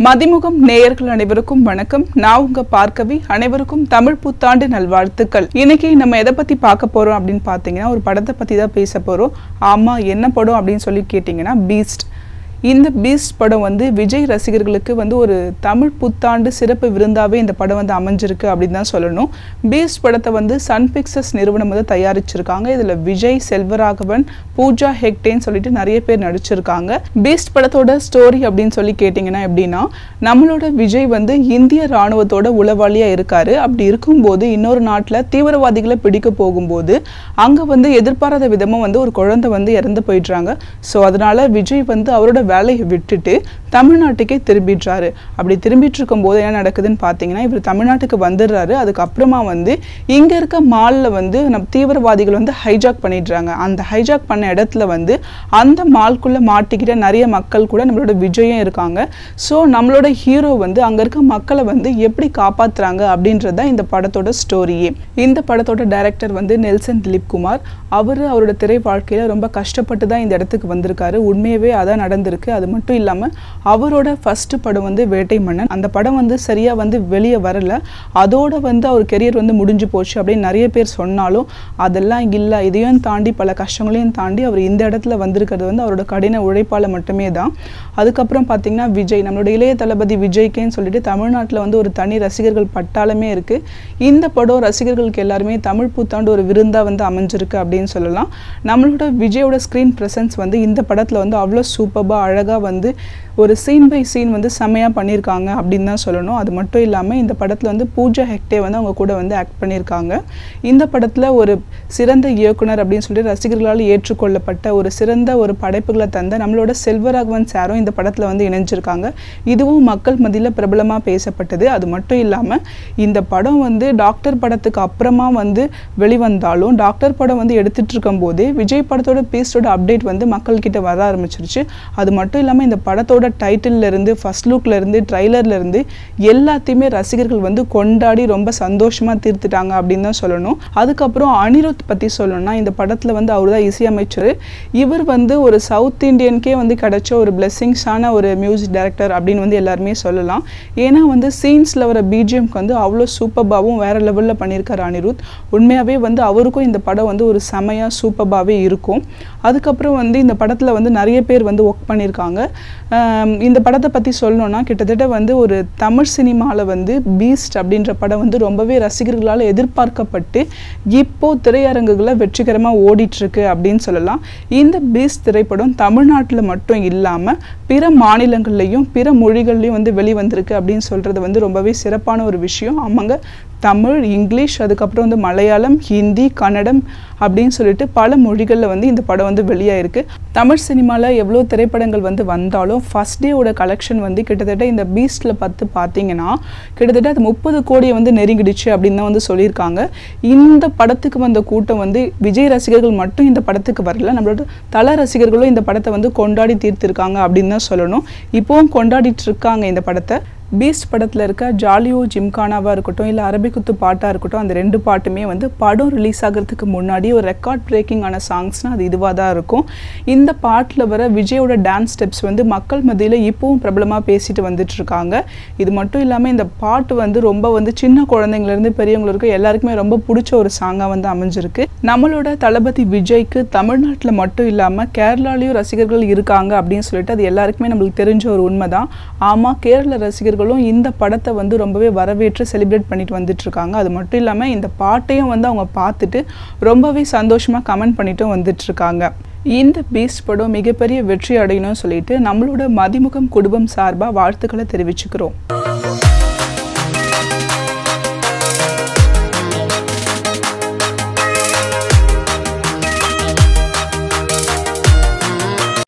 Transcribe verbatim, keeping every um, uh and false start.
மதிமுகம் நேயர்கள் அனைவருக்கும் வணக்கம். நான் உங்க பார்க்கவி. அனைவருக்கும் தமிழ் புத்தாண்டு நல்வாழ்த்துக்கள். இன்னைக்கு நம்ம எதை பத்தி பார்க்க போறோம் அப்படின்னு பாத்தீங்கன்னா ஒரு படத்தை பத்தி தான் பேச போறோம். ஆமா, என்ன படம் அப்படின்னு சொல்லி கேட்டீங்கன்னா பீஸ்ட். இந்த பீஸ்ட் படம் வந்து விஜய் ரசிகர்களுக்கு வந்து ஒரு தமிழ் புத்தாண்டு சிறப்பு விருந்தாவே இந்த படம் வந்து அமைஞ்சிருக்கு அப்படின்னு தான் சொல்லணும். பீஸ்ட் படத்தை வந்து சன் பிக்சர்ஸ் நிறுவனம் வந்து தயாரிச்சிருக்காங்க. இதில் விஜய், செல்வராகவன், பூஜா ஹெக்டேன்னு சொல்லிட்டு நிறைய பேர் நடிச்சிருக்காங்க. பீஸ்ட் படத்தோட ஸ்டோரி அப்படின்னு சொல்லி கேட்டிங்கன்னா எப்படின்னா, நம்மளோட விஜய் வந்து இந்திய ராணுவத்தோட உளவாளியாக இருக்காரு. அப்படி இருக்கும்போது இன்னொரு நாட்டில் தீவிரவாதிகளை பிடிக்க போகும்போது அங்கே வந்து எதிர்பாராத விதமாக வந்து ஒரு குழந்தை வந்து இறந்து போயிடுறாங்க. ஸோ அதனால விஜய் வந்து அவரோட வேலையை விட்டுட்டு தமிழ்நாட்டுக்கே திரும்பிடுறாரு. அப்படி திரும்பிட்டு இருக்கும் போது என்ன நடக்குதுன்னு பார்த்தீங்கன்னா, இவர் தமிழ்நாட்டுக்கு வந்துடுறாரு. அதுக்கப்புறமா வந்து இங்கே இருக்க மாலில் வந்து நம்ம தீவிரவாதிகள் வந்து ஹைஜாக் பண்ணிடுறாங்க. அந்த ஹைஜாக் பண்ண இடத்துல வந்து அந்த மால்குள்ளே மாட்டிக்கிட்ட நிறைய மக்கள் கூட நம்மளோட விஜயும் இருக்காங்க. ஸோ நம்மளோட ஹீரோ வந்து அங்கே இருக்க மக்களை வந்து எப்படி காப்பாற்றுறாங்க அப்படின்றது தான் இந்த படத்தோட ஸ்டோரியே. இந்த படத்தோட டைரக்டர் வந்து நெல்சன் திலீப் குமார். அவர் அவரோட திரை வாழ்க்கையில் ரொம்ப கஷ்டப்பட்டு தான் இந்த இடத்துக்கு வந்திருக்காரு. உண்மையாகவே அதான் நடந்திருக்கு. அது மட்டும் இல்லாமல் அவரோட ஃபர்ஸ்ட் படம் வந்து வேட்டை மன்னன். அந்த படம் வந்து சரியாக வந்து வெளியே வரல. அதோட வந்து அவர் கெரியர் வந்து முடிஞ்சு போச்சு அப்படின்னு நிறைய பேர் சொன்னாலும் அதெல்லாம் இல்லை. இதையும் தாண்டி பல கஷ்டங்களையும் தாண்டி அவர் இந்த இடத்துல வந்திருக்கிறது வந்து அவரோட கடின உழைப்பால் மட்டுமே தான். அதுக்கப்புறம் பார்த்தீங்கன்னா விஜய், நம்மளோட இளைய தளபதி விஜய்க்கேன்னு சொல்லிட்டு தமிழ்நாட்டில் வந்து ஒரு தனி ரசிகர்கள் பட்டாளமே இருக்குது. இந்த படம் ரசிகர்களுக்கு எல்லாருமே தமிழ் புத்தாண்டு ஒரு விருந்தாக வந்து அமைஞ்சிருக்கு அப்படின்னு சொல்லலாம். நம்மளோட விஜயோட ஸ்க்ரீன் ப்ரெசன்ஸ் வந்து இந்த படத்தில் வந்து அவ்வளோ சூப்பராக அழகாக வந்து ஒரு சீன் பை சீன் வந்து செம்மையாக பண்ணியிருக்காங்க அப்படின்னு தான் சொல்லணும். அது மட்டும் இல்லாமல் இந்த படத்தில் வந்து பூஜா ஹெக்டே வந்து அவங்க கூட வந்து ஆக்ட் பண்ணியிருக்காங்க. இந்த படத்தில் ஒரு சிறந்த இயக்குனர் அப்படின்னு சொல்லிட்டு ரசிகர்களால் ஏற்றுக்கொள்ளப்பட்ட ஒரு சிறந்த ஒரு படைப்புகளை தந்த நம்மளோட செல்வராகவன் சாரும் இந்த படத்தில் வந்து இணைஞ்சிருக்காங்க. இதுவும் மக்கள் மத்தியில் பிரபலமாக பேசப்பட்டது. அது மட்டும் இல்லாமல் இந்த படம் வந்து டாக்டர் படத்துக்கு அப்புறமா வந்து வெளிவந்தாலும் டாக்டர் படம் வந்து எடுத்துகிட்டு இருக்கும் போதே விஜய் படத்தோட பீஸ்டோட அப்டேட் வந்து மக்கள்கிட்ட வர ஆரம்பிச்சிருச்சு. அது மட்டும் இல்லாமல் இந்த படத்தோட டைட்டில்ல இருந்து ஃபர்ஸ்ட் லுக்ல இருந்து ட்ரைலர்ல இருந்து எல்லாத்தையுமே ரசிகர்கள் வந்து கொண்டாடி ரொம்ப சந்தோஷமா தீர்த்துட்டாங்க அப்படின்னு தான் சொல்லணும். அதுக்கப்புறம் அனிருத் பத்தி சொல்லணும்னா, இந்த படத்துல வந்து அவர் தான் இசையமைச்சர். இவர் வந்து ஒரு சவுத் இண்டியனுக்கே வந்து கிடைச்ச ஒரு பிளெஸிங்ஸான ஒரு மியூசிக் டைரக்டர் அப்படின்னு வந்து எல்லாருமே சொல்லலாம். ஏன்னா வந்து சீன்ஸ்ல வர பிஜிஎம்க்கு வந்து அவ்வளோ சூப்பர்பாவும் வேற லெவல்ல பண்ணியிருக்காரு அனிருத். உண்மையாவே வந்து அவருக்கும் இந்த படம் வந்து ஒரு செமையா சூப்பர்பாவே இருக்கும். அதுக்கப்புறம் வந்து இந்த படத்துல வந்து நிறைய பேர் வந்து ஒர்க் பண்ணியிருக்காங்க. இந்த படத்தை பற்றி சொல்லணும்னா, கிட்டத்தட்ட வந்து ஒரு தமிழ் சினிமாவில் வந்து பீஸ்ட் அப்படின்ற படம் வந்து ரொம்பவே ரசிகர்களால் எதிர்பார்க்கப்பட்டு இப்போ திரையரங்குகளில் வெற்றிகரமாக ஓடிட்டுருக்கு அப்படின்னு சொல்லலாம். இந்த பீஸ்ட் திரைப்படம் தமிழ்நாட்டில் மட்டும் இல்லாமல் பிற மாநிலங்கள்லையும் பிற மொழிகள்லையும் வந்து வெளிவந்திருக்கு அப்படின்னு சொல்கிறது வந்து ரொம்பவே சிறப்பான ஒரு விஷயம். ஆமாங்க, தமிழ், இங்கிலீஷ், அதுக்கப்புறம் வந்து மலையாளம், ஹிந்தி, கன்னடம் அப்படின்னு சொல்லிட்டு பல மொழிகளில் வந்து இந்த படம் வந்து வெளியாயிருக்கு. தமிழ் சினிமாவில் எவ்வளோ திரைப்படங்கள் வந்து வந்தாலும் ஃபர்ஸ்ட் டேவோட கலெக்ஷன் வந்து கிட்டத்தட்ட இந்த பீஸ்டில் பார்த்து பார்த்தீங்கன்னா கிட்டத்தட்ட அது முப்பது கோடியை வந்து நெருங்கிடுச்சு அப்படின்னு தான் வந்து சொல்லியிருக்காங்க. இந்த படத்துக்கு வந்த கூட்டம் வந்து விஜய் ரசிகர்கள் மட்டும் இந்த படத்துக்கு வரல, நம்மளோட தல ரசிகர்களும் இந்த படத்தை வந்து கொண்டாடி தீர்த்திருக்காங்க அப்படின்னு தான் சொல்லணும். இப்போவும் கொண்டாடிட்டு இருக்காங்க இந்த படத்தை. பீஸ்ட் படத்தில் இருக்க ஜாலியோ ஜிம்கானாவாக இருக்கட்டும், இல்லை அரபிக்குத்து பாட்டாக இருக்கட்டும், அந்த ரெண்டு பாட்டுமே வந்து படம் ரிலீஸ் ஆகிறதுக்கு முன்னாடி ஒரு ரெக்கார்ட் பிரேக்கிங்கான சாங்ஸ்னால் அது இதுவாக தான் இருக்கும். இந்த பாட்டில் வர விஜயோட டான்ஸ் ஸ்டெப்ஸ் வந்து மக்கள் மத்தியில் இப்போவும் பிரபலமாக பேசிட்டு வந்துட்டு இருக்காங்க. இது மட்டும் இல்லாமல் இந்த பாட்டு வந்து ரொம்ப வந்து சின்ன குழந்தைங்கலேருந்து பெரியவங்களுக்கு எல்லாருக்குமே ரொம்ப பிடிச்ச ஒரு சாங்காக வந்து அமைஞ்சிருக்கு. நம்மளோட தளபதி விஜய்க்கு தமிழ்நாட்டில் மட்டும் இல்லாமல் கேரளாலேயும் ரசிகர்கள் இருக்காங்க அப்படின்னு சொல்லிட்டு அது எல்லாருக்குமே நம்மளுக்கு தெரிஞ்ச ஒரு உண்மை தான். ஆமாம், கேரள ரசிகர்கள் இந்த படத்தை வந்து ரொம்பவே வரவேற்று செலிப்ரேட் பண்ணிட்டு வந்துட்டு இருக்காங்க. அது மட்டும் இல்லாமல் இந்த பாட்டையும் வந்து அவங்க பார்த்துட்டு ரொம்பவே சந்தோஷமா கமெண்ட் பண்ணிட்டும் வந்துட்டு இருக்காங்க. இந்த பீஸ்ட் படம் மிகப்பெரிய வெற்றி அடையணும்னு சொல்லிட்டு நம்மளோட மதிமுகம் குடும்பம் சார்பாக வாழ்த்துக்களை தெரிவிச்சுக்கிறோம்.